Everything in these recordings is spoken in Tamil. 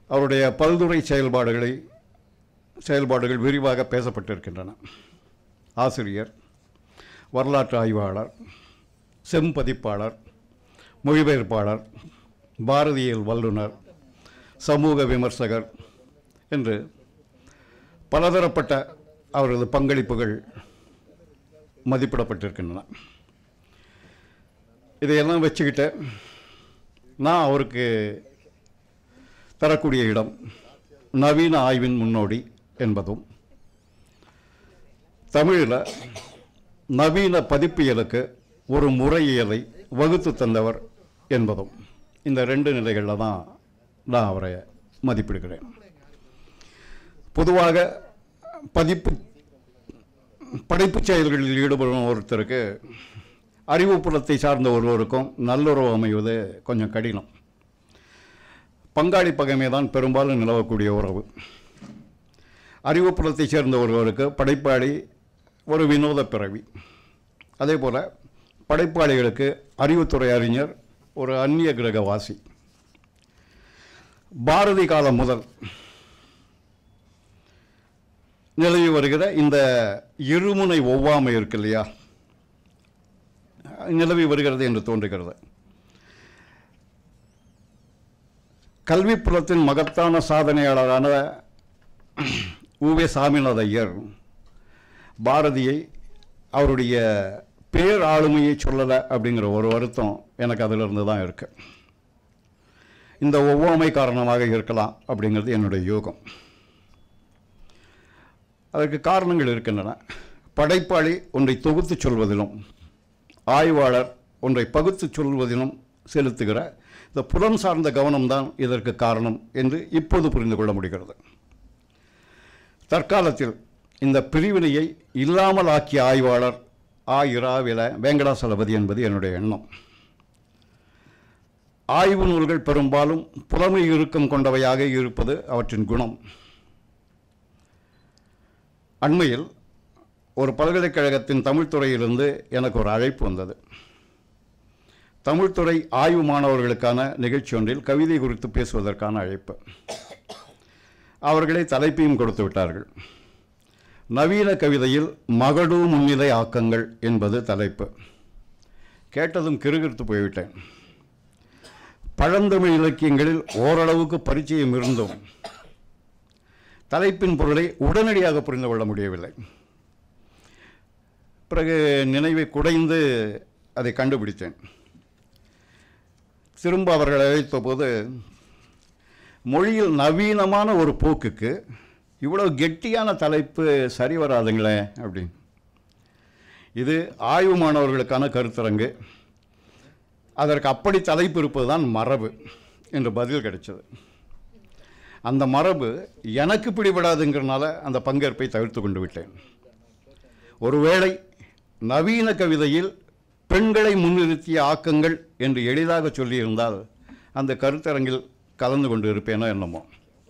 அவருடைய பல்துறை செயல்பாடுகள் விரிவாக பேசப்பட்டிருக்கின்றன. ஆசிரியர், வரலாற்று ஆய்வாளர், செம்பதிப்பாளர், மொழிபெயர்ப்பாளர், பாரதியியல் வல்லுனர், சமூக விமர்சகர் என்று பலதரப்பட்ட அவரது பங்களிப்புகள் மதிப்பிடப்பட்டிருக்கின்றன. இதையெல்லாம் வச்சுக்கிட்டு நான் அவருக்கு தரக்கூடிய இடம் நவீன ஆய்வின் முன்னோடி என்பதும், தமிழில் நவீன பதிப்பியலுக்கு ஒரு முறையியலை வகுத்து தந்தவர் என்பதும், இந்த 2 நிலைகளில் தான் நான் அவரை மதிப்பிடுகிறேன். பொதுவாக படைப்புச் செயல்களில் ஈடுபடும் ஒருத்தருக்கு அறிவுப்புலத்தை சார்ந்த ஒருவருக்கும் நல்லுறவு அமைவது கொஞ்சம் கடினம். பங்காளி பகைமை தான் பெரும்பாலும் நிலவக்கூடிய உறவு. அறிவுப்புலத்தை சேர்ந்த ஒருவருக்கு படைப்பாளி ஒரு வினோத பிறவி. அதே போல் படைப்பாளிகளுக்கு அறிவுத்துறை அறிஞர் ஒரு அந்நிய கிரகவாசி. பாரதி காலம் முதல் நிலவி வருகிற இந்த இருமுனை ஒவ்வாமை இருக்கு இல்லையா, நிலவி வருகிறது என்று தோன்றுகிறது. கல்விப்புலத்தின் மகத்தான சாதனையாளரான உவே சாமிநாத ஐயர் பாரதியை அவருடைய பேராளுமையை சொல்லலை அப்படிங்கிற ஒரு வருத்தம் எனக்கு அதிலிருந்து தான் இருக்கு. இந்த ஒவ்வாமை காரணமாக இருக்கலாம் அப்படிங்கிறது என்னுடைய யூகம். அதற்கு காரணங்கள் இருக்கின்றன. படைப்பாளி ஒன்றை தொகுத்து சொல்வதிலும், ஆய்வாளர் ஒன்றை பகுத்து சொல்வதிலும் செலுத்துகிற இந்த புலம் சார்ந்த கவனம்தான் இதற்கு காரணம் என்று இப்போது புரிந்து கொள்ள முடிகிறது. தற்காலத்தில் இந்த பிரிவினையை இல்லாமல் ஆக்கிய ஆய்வாளர் இரா வெங்கடாசலபதி என்பது என்னுடைய எண்ணம். ஆய்வு நூல்கள் பெரும்பாலும் புலமை இறுக்கம் கொண்டவையாக இருப்பது அவற்றின் குணம். அண்மையில் ஒரு பல்கலைக்கழகத்தின் தமிழ்துறையிலிருந்து எனக்கு ஒரு அழைப்பு வந்தது. தமிழ்துறை ஆய்வு மாணவர்களுக்கான நிகழ்ச்சி ஒன்றில் கவிதை குறித்து பேசுவதற்கான அழைப்பு. அவர்களே தலைப்பையும் கொடுத்து விட்டார்கள். நவீன கவிதையில் மகடு முன்னிலை ஆக்கங்கள் என்பது தலைப்பு. கேட்டதும் கிறுகிறுத்து போய்விட்டேன். பழந்தமிழ் இலக்கியங்களில் ஓரளவுக்கு பரிச்சயம் இருந்தும் தலைப்பின் பொருளை உடனடியாக புரிந்து கொள்ள முடியவில்லை. பிறகு நினைவை குடைந்து அதை கண்டுபிடித்தேன். திரும்ப அவர்கள் அழைத்த போது, மொழியில் நவீனமான ஒரு போக்குக்கு இவ்வளோ கெட்டியான தலைப்பு சரி வராதுங்களே அப்படின்னு. இது ஆய்வு மாணவர்களுக்கான கருத்தரங்கு, அதற்கு அப்படி தலைப்பு இருப்பது தான் மரபு என்று பதில் கிடைச்சது. அந்த மரபு எனக்கு பிடிபடாதுங்கிறனால அந்த பங்கேற்பை தவிர்த்து கொண்டு விட்டேன். ஒருவேளை நவீன கவிதையில் பெண்களை முன்னிறுத்திய ஆக்கங்கள் என்று எளிதாக சொல்லியிருந்தால் அந்த கருத்தரங்கில் கலந்து கொண்டு இருப்பேனோ என்னமோ.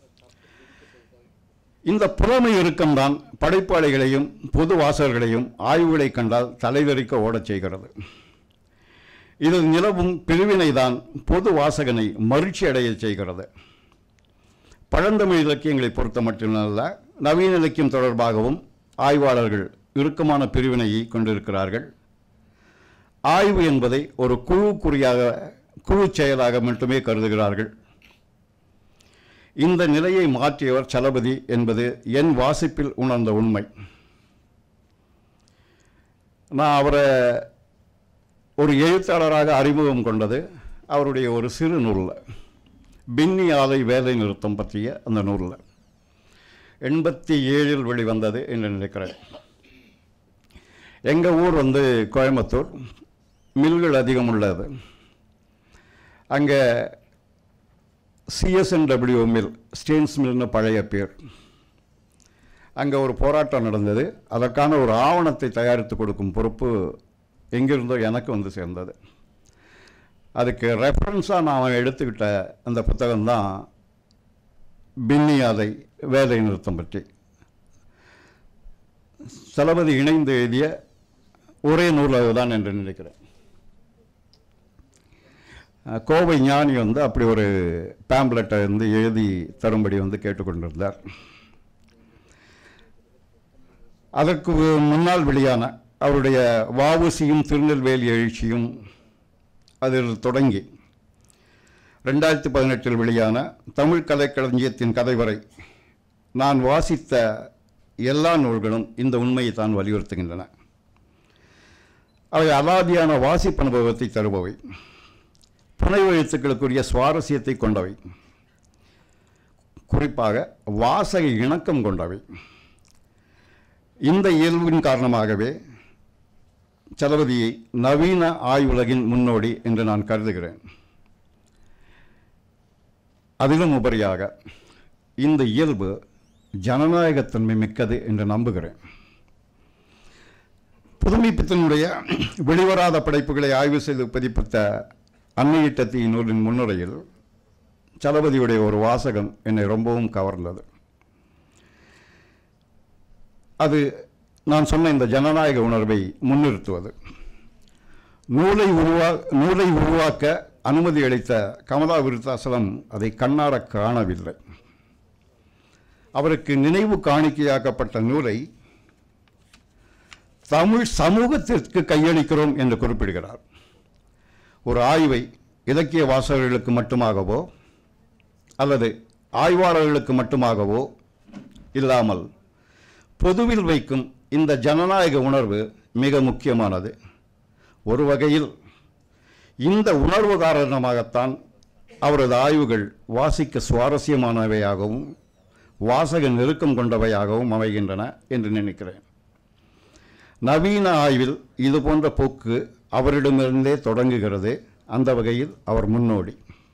இந்த புலமை இறுக்கம்தான் படைப்பாளிகளையும் பொது வாசகர்களையும் ஆய்வுகளை கண்டால் தலைவரிக்க ஓடச் செய்கிறது. இதில் நிலவும் பிரிவினை தான் பொது வாசகனை மகிழ்ச்சி அடைய செய்கிறது. பழந்தமிழ் இலக்கியங்களை பொறுத்த மட்டுமல்ல, நவீன இலக்கியம் தொடர்பாகவும் ஆய்வாளர்கள் இறுக்கமான பிரிவினையை கொண்டிருக்கிறார்கள். ஆய்வு என்பதை ஒரு குழு செயலாக மட்டுமே கருதுகிறார்கள். இந்த நிலையை மாற்றியவர் சலபதி என்பது என் வாசிப்பில் உணர்ந்த உண்மை. நான் அவரை ஒரு எழுத்தாளராக அறிமுகம் கொண்டது அவருடைய ஒரு சிறு நூலில், பின்னி ஆலை வேலை நிறுத்தம் பற்றிய அந்த நூலில் 87 வெளிவந்தது என்று நினைக்கிறேன். எங்கள் ஊர் கோயம்புத்தூர், மில்கள் அதிகம் உள்ளது. அங்கே CSNW மில், ஸ்டெயின்ஸ் மில்னு பழைய பேர். அங்கே ஒரு போராட்டம் நடந்தது. அதற்கான ஒரு ஆவணத்தை தயாரித்து கொடுக்கும் பொறுப்பு எங்கிருந்தோ எனக்கு சேர்ந்தது. அதுக்கு ரெஃபரன்ஸாக நான் எடுத்துக்கிட்ட அந்த புத்தகம்தான் பின்னி ஆலை வேலை நிறுத்தம் பற்றி. சலபதி இணைந்து எழுதிய ஒரே நூல் அதுதான் என்று நினைக்கிறேன். கோவை ஞானி வந்து அப்படி ஒரு பேம்ப்லெட்டை வந்து எழுதி தரும்படி வந்து கேட்டுக்கொண்டிருந்தார். அதற்கு முன்னால் வெளியான அவருடைய வஉசியும் திருநெல்வேலி எழுச்சியும் அதில் தொடங்கி 2018 வெளியான தமிழ் கலைக்களஞ்சியத்தின் கதை வரை நான் வாசித்த எல்லா நூல்களும் இந்த உண்மையை தான் வலியுறுத்துகின்றன. அவை அலாதியான வாசிப்பு அனுபவத்தை தருபவை, புனைவு எழுத்துக்களுக்குரிய சுவாரஸ்யத்தை கொண்டவை, குறிப்பாக வாசக இணக்கம் கொண்டவை. இந்த இயல்பின் காரணமாகவே சலபதியை நவீன ஆய்வுலகின் முன்னோடி என்று நான் கருதுகிறேன். அதிலும் உபரியாக இந்த இயல்பு ஜனநாயகத்தன்மை மிக்கது என்று நம்புகிறேன். புதுமைப்பித்தனுடைய வெளிவராத படைப்புகளை ஆய்வு செய்து பதிப்பித்த அன்னையிட்டத்தி நூலின் முன்னுரையில் சலபதியுடைய ஒரு வாசகம் என்னை ரொம்பவும் கவர்ந்தது. அது நான் சொன்ன இந்த ஜனநாயக உணர்வை முன்னிறுத்துவது. நூலை உருவாக்க அனுமதி அளித்த கமலா விருத்தாசலம் அதை கண்ணார காணவில்லை. அவருக்கு நினைவு காணிக்கையாக்கப்பட்ட நூலை தமிழ் சமூகத்திற்கு கையளிக்கிறோம் என்று குறிப்பிடுகிறார். ஒரு ஆய்வை இலக்கிய வாசகர்களுக்கு மட்டுமாகவோ அல்லது ஆய்வாளர்களுக்கு மட்டுமாகவோ இல்லாமல் பொதுவில் வைக்கும் இந்த ஜனநாயக உணர்வு மிக முக்கியமானது. ஒரு வகையில் இந்த உணர்வு காரணமாகத்தான் அவரது ஆய்வுகள் வாசிக்க சுவாரஸ்யமானவையாகவும் வாசக நெருக்கம் கொண்டவையாகவும் அமைகின்றன என்று நினைக்கிறேன். நவீன ஆய்வில் இது போன்ற போக்கு அவரிடமிருந்தே தொடங்குகிறது. அந்த வகையில் அவர் முன்னோடி.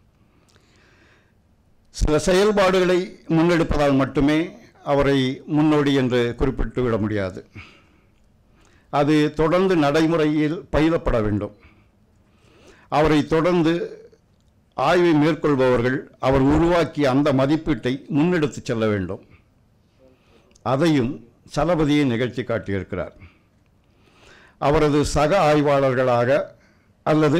சில செயல்பாடுகளை முன்னெடுப்பதால் மட்டுமே அவரை முன்னோடி என்று குறிப்பிட்டு விட முடியாது. அது தொடர்ந்து நடைமுறையில் பயிலப்பட வேண்டும். அவரை தொடர்ந்து ஆய்வை மேற்கொள்பவர்கள் அவர் உருவாக்கிய அந்த மதிப்பீட்டை முன்னெடுத்து செல்ல வேண்டும். அதையும் சலபதியை நிகழ்ச்சி காட்டியிருக்கிறார். அவரது சக ஆய்வாளர்களாக அல்லது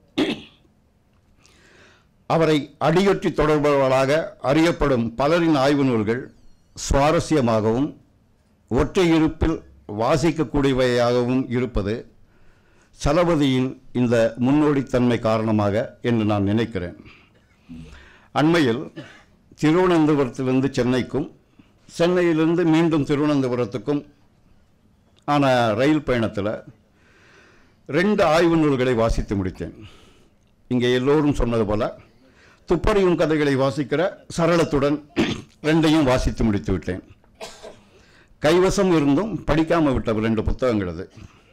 அவரை அடியொற்றி தொடர்பவர்களாக அறியப்படும் பலரின் ஆய்வு நூல்கள் சுவாரஸ்யமாகவும் ஒற்றை இருப்பில் வாசிக்கக்கூடியவையாகவும் இருப்பது சலபதியின் இந்த முன்னோடித்தன்மை காரணமாக என்று நான் நினைக்கிறேன். அண்மையில் திருவனந்தபுரத்திலிருந்து சென்னைக்கும் சென்னையிலிருந்து மீண்டும் திருவனந்தபுரத்துக்கும் ஆன ரயில் பயணத்தில் 2 ஆய்வு நூல்களை வாசித்து முடித்தேன். இங்கே எல்லோரும் சொன்னது போல துப்பறியும் கதைகளை வாசிக்கிற சரளத்துடன் 2ஐயும் வாசித்து முடித்து விட்டேன். கைவசம் இருந்தும் படிக்காமல் விட்ட 2 புத்தகங்கள் அது.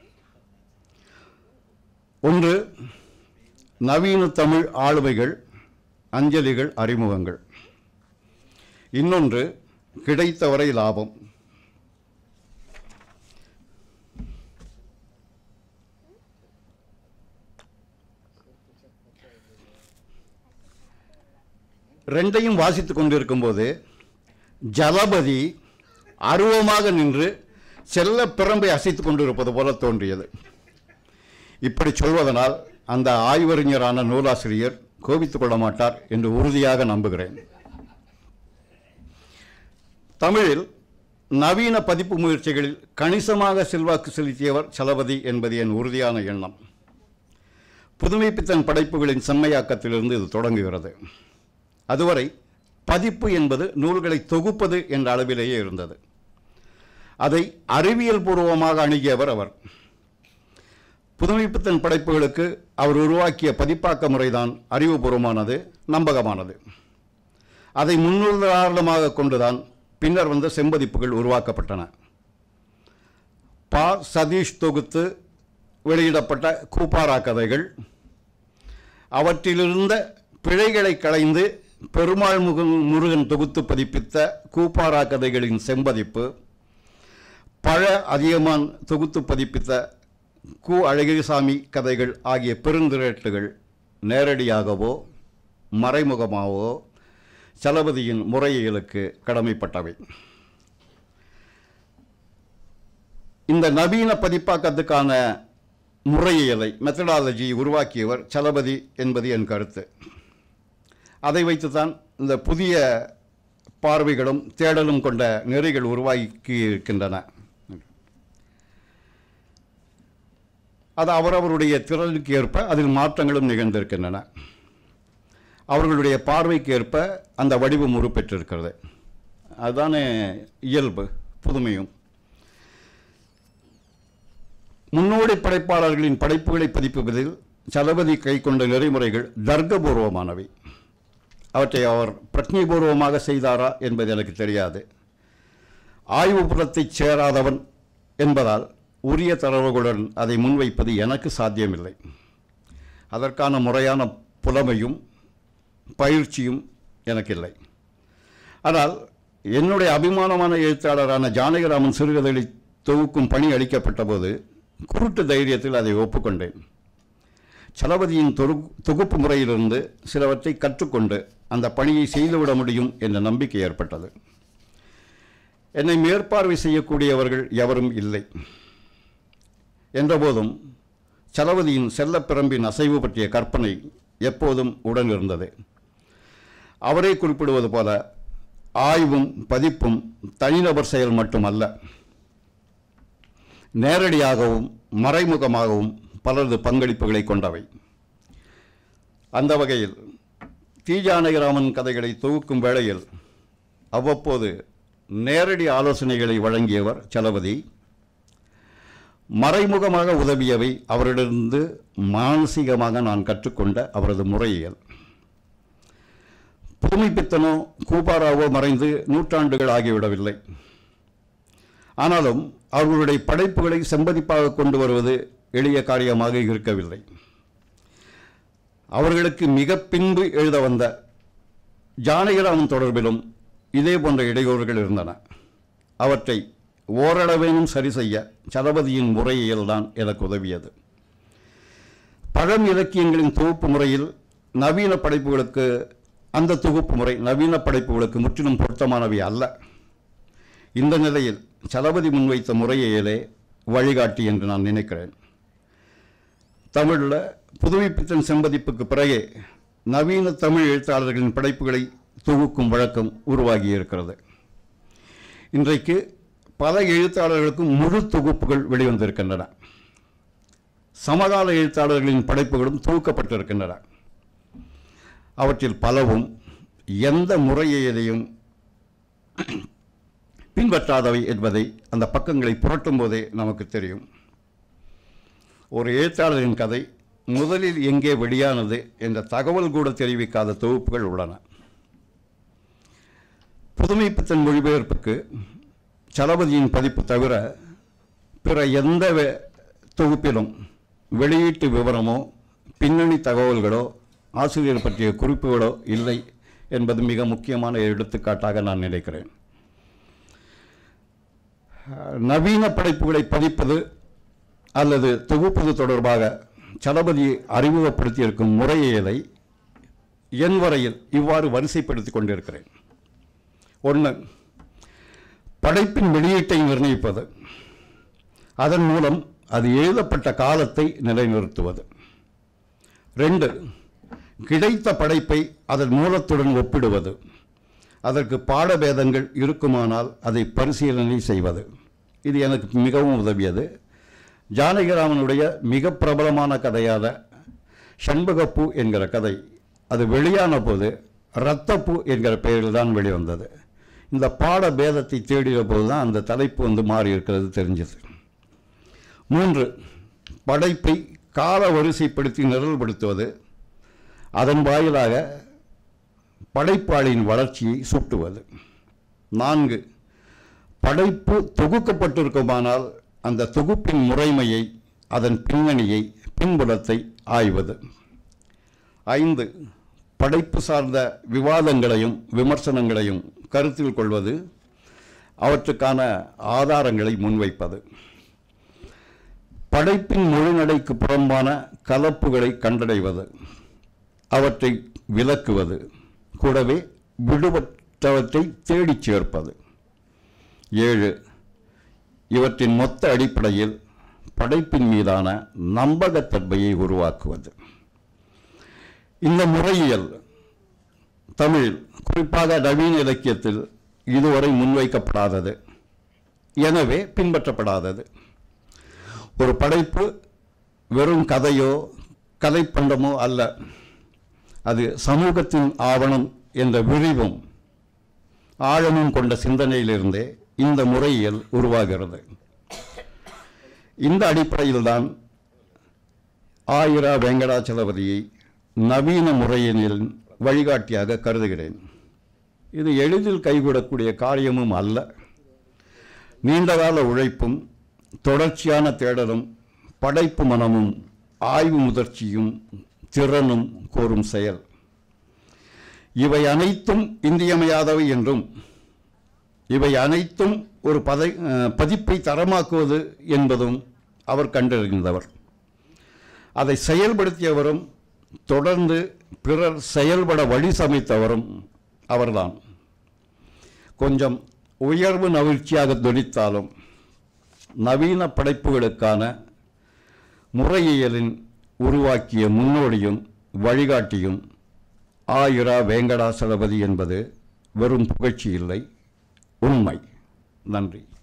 ஒன்று நவீன தமிழ் ஆளுமைகள், அஞ்சலிகள், அறிமுகங்கள். இன்னொன்று கிடைத்தவரை லாபம். ரெண்டையும் வாசித்து கொண்டிருக்கும் போது ஜலபதி அருவமாக நின்று செல்ல பிரம்பை அசைத்து கொண்டிருப்பது போல தோன்றியது. இப்படி சொல்வதனால் அந்த ஆய்வறிஞரான நூலாசிரியர் கோபித்துக் கொள்ள மாட்டார் என்று உறுதியாக நம்புகிறேன். தமிழில் நவீன பதிப்பு முயற்சிகளில் கணிசமாக செல்வாக்கு செலுத்தியவர் சலபதி என்பது என் உறுதியான எண்ணம். புதுமைப்பித்தன் படைப்புகளின் செம்மையாக்கத்திலிருந்து இது தொடங்குகிறது. அதுவரை பதிப்பு என்பது நூல்களை தொகுப்பது என்ற அளவிலேயே இருந்தது. அதை அறிவியல் பூர்வமாக அணுகியவர் அவர். புதுமைப்பித்தன் படைப்புகளுக்கு அவர் உருவாக்கிய பதிப்பாக்க முறைதான் அறிவுபூர்வமானது, நம்பகமானது. அதை முன்னுதாரணமாக கொண்டுதான் பின்னர் வந்த செம்பதிப்புகள் உருவாக்கப்பட்டன. பா. சதீஷ் தொகுத்து வெளியிடப்பட்ட கூப்பாரா கதைகள், அவற்றிலிருந்த பிழைகளை களைந்து பெருமாள் முருகன் தொகுத்து பதிப்பித்த கூப்பாரா கதைகளின் செம்பதிப்பு, பழ அதியமான் தொகுத்து பதிப்பித்த கு. அழகிரிசாமி கதைகள் ஆகிய பெருந்திரட்டுகள் நேரடியாகவோ மறைமுகமாகவோ சலபதியின் முறையியலுக்கு கடமைப்பட்டவை. இந்த நவீன பதிப்பாக்கத்துக்கான முறையியலை மெத்தடாலஜி உருவாக்கியவர் சலபதி என்பது என் கருத்து. அதை வைத்துத்தான் இந்த புதிய பார்வைகளும் தேடலும் கொண்ட நெறிகள் உருவாக்கி இருக்கின்றன. அது அவரவருடைய திறனுக்கு ஏற்ப அதில் மாற்றங்களும் நிகழ்ந்திருக்கின்றன. அவர்களுடைய பார்வைக்கு ஏற்ப அந்த வடிவம் உருப்பெற்றிருக்கிறது. அதுதானே இயல்பு, புதுமையும். முன்னோடி படைப்பாளர்களின் படைப்புகளை பதிப்பதில் சலபதி கை கொண்ட நெறிமுறைகள் தர்க்கபூர்வமானவை. அவற்றை அவர் பிரஜைபூர்வமாக செய்தாரா என்பது எனக்கு தெரியாது. ஆய்வுபுறத்தைச் சேராதவன் என்பதால் உரிய தரவுகளுடன் அதை முன்வைப்பது எனக்கு சாத்தியமில்லை. அதற்கான முறையான புலமையும் பயிற்சியும் எனக்கு இல்லை. ஆனால் என்னுடைய அபிமானமான எழுத்தாளரான ஜானகிராமன் சிறுகதைகளை தொகுக்கும் பணி அளிக்கப்பட்ட போது குருட்டு தைரியத்தில் அதை ஒப்புக்கொண்டேன். சலபதியின் தொகுப்பு முறையிலிருந்து சிலவற்றை கற்றுக்கொண்டு அந்த பணியை செய்துவிட முடியும் என்ற நம்பிக்கை ஏற்பட்டது. என்னை மேற்பார்வை செய்யக்கூடியவர்கள் எவரும் இல்லை என்றபோதும் சலபதியின் செல்லப்பிரம்பின் அசைவு பற்றிய கற்பனை எப்போதும் உடன் இருந்தது. அவரே குறிப்பிடுவது போல ஆய்வும் பதிப்பும் தனிநபர் செயல் மட்டுமல்ல, நேரடியாகவும் மறைமுகமாகவும் பலரது பங்களிப்புகளை கொண்டவை. அந்த வகையில் ஜானகிராமன் கதைகளை தொகுக்கும் வேளையில் அவ்வப்போது நேரடி ஆலோசனைகளை வழங்கியவர் சலபதி. மறைமுகமாக உதவியவை அவரிடமிருந்து மானசீகமாக நான் கற்றுக்கொண்ட அவரது முறையியல். புதுமைப்பித்தனோ கூபாராவோ மறைந்து நூற்றாண்டுகள் ஆகிவிடவில்லை. ஆனாலும் அவர்களுடைய படைப்புகளை செம்பதிப்பாக கொண்டு வருவது எளிய காரியமாக இருக்கவில்லை. அவர்களுக்கு மிக பின்பு எழுத வந்த ஜானகிராமன் தொடர்பிலும் இதே போன்ற இடையூறுகள் இருந்தன. அவற்றை ஓரளவேனும் சரி செய்ய சலபதியின் முறையியல் தான் எனக்கு உதவியது. பழம் இலக்கியங்களின் தொகுப்பு முறையில் நவீன படைப்புகளுக்கு அந்த தொகுப்பு முறை நவீன படைப்புகளுக்கு முற்றிலும் பொருத்தமானவை அல்ல. இந்த நிலையில் சலபதி முன்வைத்த முறையியலே வழிகாட்டி என்று நான் நினைக்கிறேன். தமிழில் புதுமைப்பித்தன் செம்பதிப்புக்கு பிறகே நவீன தமிழ் எழுத்தாளர்களின் படைப்புகளை தொகுக்கும் வழக்கம் உருவாகியிருக்கிறது. இன்றைக்கு பல எழுத்தாளர்களுக்கும் முழு தொகுப்புகள் வெளிவந்திருக்கின்றன. சமகால எழுத்தாளர்களின் படைப்புகளும் தொகுக்கப்பட்டிருக்கின்றன. அவற்றில் பலவும் எந்த முறையியலையும் பின்பற்றாதவை என்பதை அந்த பக்கங்களை புரட்டும் போதே நமக்கு தெரியும். ஒரு எழுத்தாளரின் கதை முதலில் எங்கே வெளியானது என்ற தகவல் கூட தெரிவிக்காத தொகுப்புகள் உள்ளன. புதுமைப்பித்தன் மொழிபெயர்ப்புக்கு சலபதியின் பதிப்பு தவிர பிற எந்த தொகுப்பிலும் வெளியீட்டு விவரமோ பின்னணி தகவல்களோ ஆசிரியர் பற்றிய குறிப்புகளோ இல்லை என்பது மிக முக்கியமான எடுத்துக்காட்டாக நான் நினைக்கிறேன். நவீன படைப்புகளை பதிப்பது அல்லது தொகுப்பது தொடர்பாக சலபதி அறிமுகப்படுத்தியிருக்கும் முறையியலை என் வரையில் இவ்வாறு வரிசைப்படுத்தி கொண்டிருக்கிறேன். 1. படைப்பின் வெளியீட்டை நிர்ணயிப்பது, அதன் மூலம் அது எழுதப்பட்ட காலத்தை நிலைநிறுத்துவது. 2. கிடைத்த படைப்பை அதன் மூலத்துடன் ஒப்பிடுவது, அதற்கு பாடபேதங்கள் இருக்குமானால் அதை பரிசீலனை செய்வது. இது எனக்கு மிகவும் உதவியது. ஜானகிராமனுடைய மிக பிரபலமான கதையான ஷண்பகப்பூ என்கிற கதை அது வெளியான போது இரத்தப்பூ என்கிற பெயரில் தான் வெளிவந்தது. இந்த பாட பேதத்தை தேடிய போது தான் அந்த தலைப்பு மாறி இருக்கிறது தெரிஞ்சது. 3. படைப்பை கால வரிசைப்படுத்தி நிரல்படுத்துவது, அதன் வாயிலாக படைப்பாளியின் வளர்ச்சியை சுட்டுவது. 4. படைப்பு தொகுக்கப்பட்டிருக்குமானால் அந்த தொகுப்பின் முறைமையை, அதன் பின்னணியை, பின்புலத்தை ஆய்வது. 5. படைப்பு சார்ந்த விவாதங்களையும் விமர்சனங்களையும் கருத்தில் கொள்வது, அவற்றுக்கான ஆதாரங்களை முன்வைப்பது. படைப்பின் மொழிநடைக்கு புறம்பான கலப்புகளை கண்டடைவது, அவற்றை விலக்குவது, கூடவே விடுபட்டவற்றை தேடிச் சேர்ப்பது. 7. இவற்றின் மொத்த அடிப்படையில் படைப்பின் மீதான நம்பகத்தன்மையை உருவாக்குவது. இந்த முறையியல் தமிழ், குறிப்பாக நவீன இலக்கியத்தில் இதுவரை முன்வைக்கப்படாதது, எனவே பின்பற்றப்படாதது. ஒரு படைப்பு வெறும் கதையோ கதைப்பண்டமோ அல்ல, அது சமூகத்தின் ஆவணம் என்ற விரிவும் ஆழமும் கொண்ட சிந்தனையிலிருந்தே இந்த முறையியல் உருவாகிறது. இந்த அடிப்படையில்தான் ஆயிரா வெங்கடாச்சலபதியை நவீன முறையியலின் வழிகாட்டியாக கருதுகிறேன். இது எளிதில் கைகூடக்கூடிய காரியமும் அல்ல. நீண்டகால உழைப்பும் தொடர்ச்சியான தேடலும் படைப்பு மனமும் ஆய்வு முதிர்ச்சியும் திறனும் கோரும் செயல். இவை அனைத்தும் இன்றியமையாதவை என்றும் இவை அனைத்தும் ஒரு பதிப்பை தரமாக்குவது என்பதும் அவர் கண்டறிந்தவர். அதை செயல்படுத்தியவரும் தொடர்ந்து பிறர் செயல்பட வழி சமைத்தவரும் அவர்தான். கொஞ்சம் உயர்வு நவிழ்ச்சியாக துணித்தாலும் நவீன படைப்புகளுக்கான முறையியலின் உருவாக்கிய முன்னோடியும் வழிகாட்டியும் ஆயிரா வெங்கடாச்சலபதி என்பது வெறும் புகழ்ச்சி இல்லை, உண்மை. நன்றி.